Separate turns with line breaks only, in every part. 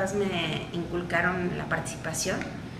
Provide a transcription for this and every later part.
papás me inculcaron la participación,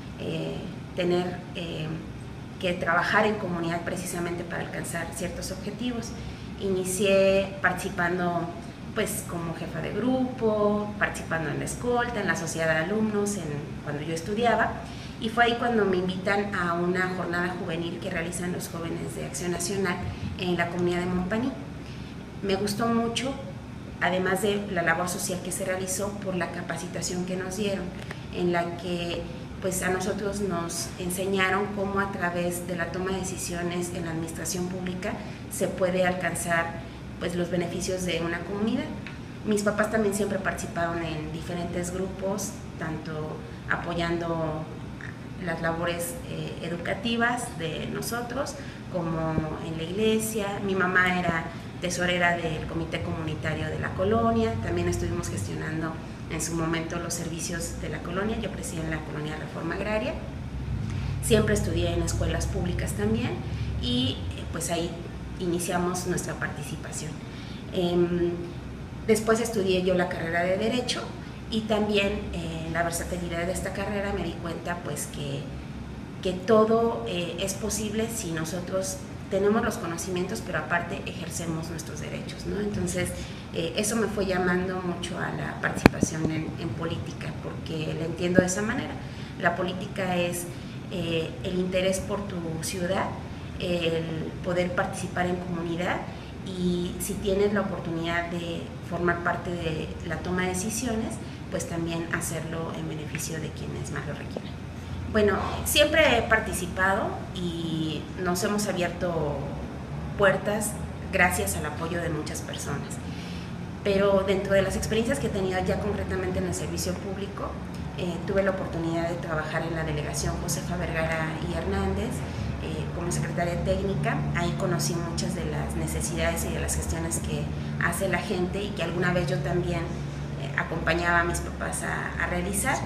tener que trabajar en comunidad precisamente para alcanzar ciertos objetivos. Inicié participando pues como jefa de grupo, participando en la escolta, en la sociedad de alumnos, cuando yo estudiaba, y fue ahí cuando me invitan a una jornada juvenil que realizan los jóvenes de Acción Nacional en la comunidad de Montpaní. Me gustó mucho, además de la labor social que se realizó, por la capacitación que nos dieron, en la que pues a nosotros nos enseñaron cómo a través de la toma de decisiones en la administración pública se puede alcanzar pues los beneficios de una comunidad. Mis papás también siempre participaron en diferentes grupos, tanto apoyando las labores educativas de nosotros como en la iglesia. Mi mamá era tesorera del comité comunitario de la colonia, también estuvimos gestionando en su momento los servicios de la colonia. Yo crecí en la colonia Reforma Agraria, siempre estudié en escuelas públicas también, y pues ahí iniciamos nuestra participación. Después estudié yo la carrera de Derecho, y también la versatilidad de esta carrera me di cuenta pues que todo es posible si nosotros tenemos los conocimientos, pero aparte ejercemos nuestros derechos, ¿no? Entonces eso me fue llamando mucho a la participación en política, porque la entiendo de esa manera. La política es el interés por tu ciudad, el poder participar en comunidad, y si tienes la oportunidad de formar parte de la toma de decisiones, pues también hacerlo en beneficio de quienes más lo requieren. Bueno, siempre he participado y nos hemos abierto puertas gracias al apoyo de muchas personas, pero dentro de las experiencias que he tenido ya concretamente en el servicio público, tuve la oportunidad de trabajar en la delegación Josefa Vergara y Hernández como secretaria técnica. Ahí conocí muchas de las necesidades y de las gestiones que hace la gente, y que alguna vez yo también acompañaba a mis papás a realizar.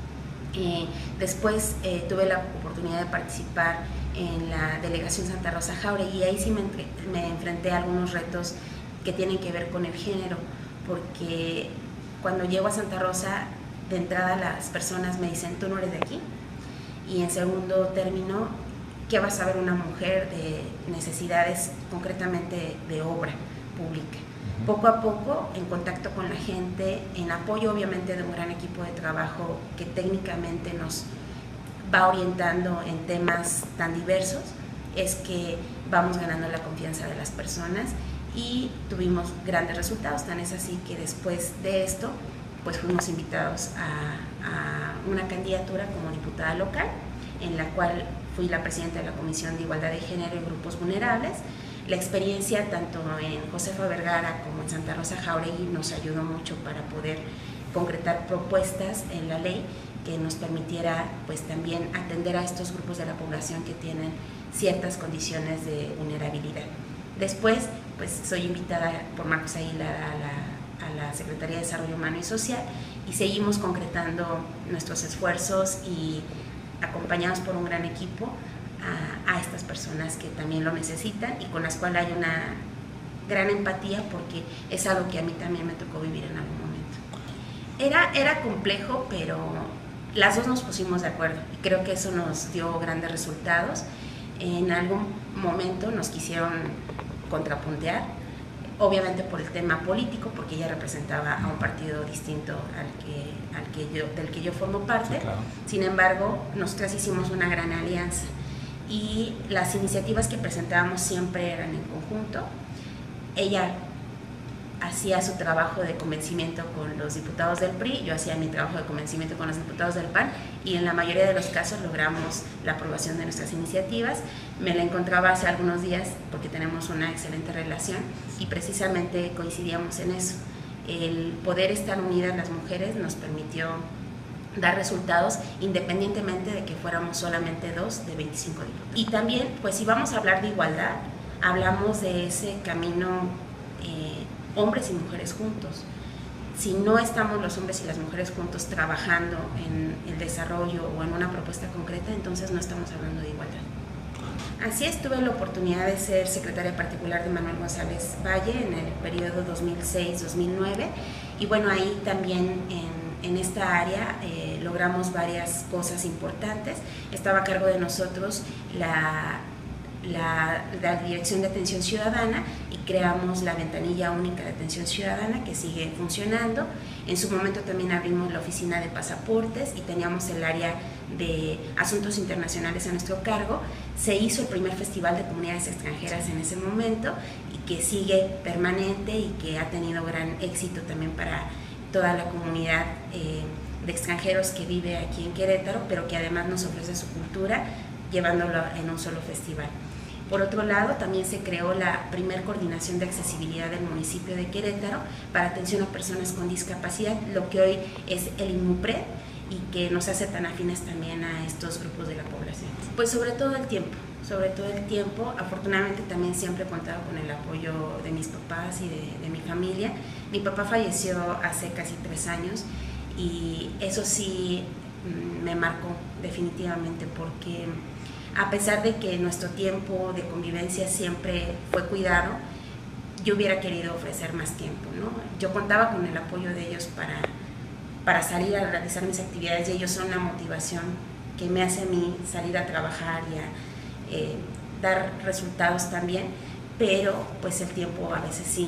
Después tuve la oportunidad de participar en la delegación Santa Rosa Jáuregui, y ahí sí me enfrenté a algunos retos que tienen que ver con el género, porque cuando llego a Santa Rosa, de entrada las personas me dicen: tú no eres de aquí, y en segundo término, ¿qué va a saber una mujer de necesidades concretamente de obra pública? Poco a poco, en contacto con la gente, en apoyo obviamente de un gran equipo de trabajo que técnicamente nos va orientando en temas tan diversos, es que vamos ganando la confianza de las personas, y tuvimos grandes resultados. Tan es así que después de esto pues fuimos invitados a una candidatura como diputada local, en la cual fui la presidenta de la Comisión de Igualdad de Género y Grupos Vulnerables. La experiencia tanto en Josefa Vergara como en Santa Rosa Jáuregui nos ayudó mucho para poder concretar propuestas en la ley que nos permitiera pues también atender a estos grupos de la población que tienen ciertas condiciones de vulnerabilidad. Después pues soy invitada por Marcos Aguilar a la Secretaría de Desarrollo Humano y Social, y seguimos concretando nuestros esfuerzos y acompañados por un gran equipo a estas personas que también lo necesitan, y con las cuales hay una gran empatía, porque es algo que a mí también me tocó vivir en algún momento. Era complejo, pero las dos nos pusimos de acuerdo, y creo que eso nos dio grandes resultados. En algún momento nos quisieron contrapuntear, obviamente por el tema político, porque ella representaba a un partido distinto del que yo formo parte. Sí, claro. Sin embargo, nosotras hicimos una gran alianza, y las iniciativas que presentábamos siempre eran en conjunto. Ella hacía su trabajo de convencimiento con los diputados del PRI, yo hacía mi trabajo de convencimiento con los diputados del PAN, y en la mayoría de los casos logramos la aprobación de nuestras iniciativas. Me la encontraba hace algunos días, porque tenemos una excelente relación, y precisamente coincidíamos en eso. El poder estar unidas las mujeres nos permitió dar resultados, independientemente de que fuéramos solamente 2 de 25 diputados. Y también, pues si vamos a hablar de igualdad, hablamos de ese camino hombres y mujeres juntos. Si no estamos los hombres y las mujeres juntos trabajando en el desarrollo o en una propuesta concreta, entonces no estamos hablando de igualdad. Así es, tuve la oportunidad de ser secretaria particular de Manuel González Valle en el periodo 2006-2009, y bueno, ahí también en esta área logramos varias cosas importantes. Estaba a cargo de nosotros la Dirección de Atención Ciudadana y creamos la ventanilla única de atención ciudadana que sigue funcionando. En su momento también abrimos la oficina de pasaportes y teníamos el área de asuntos internacionales a nuestro cargo. Se hizo el primer festival de comunidades extranjeras en ese momento y que sigue permanente y que ha tenido gran éxito también para toda la comunidad de extranjeros que vive aquí en Querétaro, pero que además nos ofrece su cultura llevándolo en un solo festival. Por otro lado, también se creó la primer coordinación de accesibilidad del municipio de Querétaro para atención a personas con discapacidad, lo que hoy es el INMUPRED y que nos hace tan afines también a estos grupos de la población. Pues sobre todo el tiempo, afortunadamente también siempre he contado con el apoyo de mis papás y de mi familia. Mi papá falleció hace casi 3 años y eso sí me marcó definitivamente porque a pesar de que nuestro tiempo de convivencia siempre fue cuidado, yo hubiera querido ofrecer más tiempo, ¿no? Yo contaba con el apoyo de ellos para salir a realizar mis actividades y ellos son la motivación que me hace a mí salir a trabajar y a dar resultados también, pero pues el tiempo a veces sí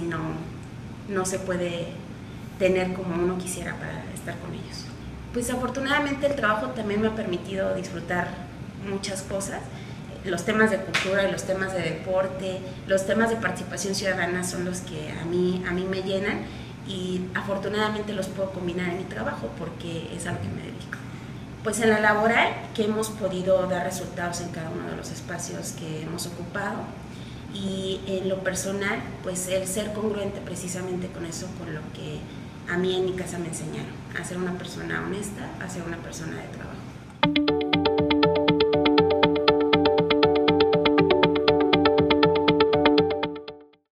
no se puede tener como uno quisiera para estar con ellos. Pues afortunadamente el trabajo también me ha permitido disfrutar muchas cosas. Los temas de cultura y los temas de deporte, los temas de participación ciudadana son los que a mí me llenan y afortunadamente los puedo combinar en mi trabajo porque es a lo que me dedico. Pues en la laboral que hemos podido dar resultados en cada uno de los espacios que hemos ocupado y en lo personal pues el ser congruente precisamente con eso, con lo que a mí en mi casa me enseñaron, a ser una persona honesta, a ser una persona de trabajo.